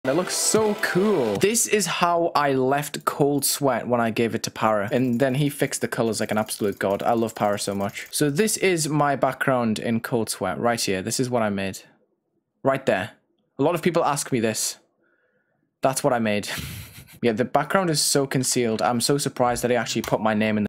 It looks so cool. This is how I left Cold Sweat when I gave it to Para. And then he fixed the colors like an absolute god. I love Para so much. So this is my background in Cold Sweat right here. This is what I made. Right there. A lot of people ask me this. That's what I made. Yeah, the background is so concealed. I'm so surprised that I actually put my name in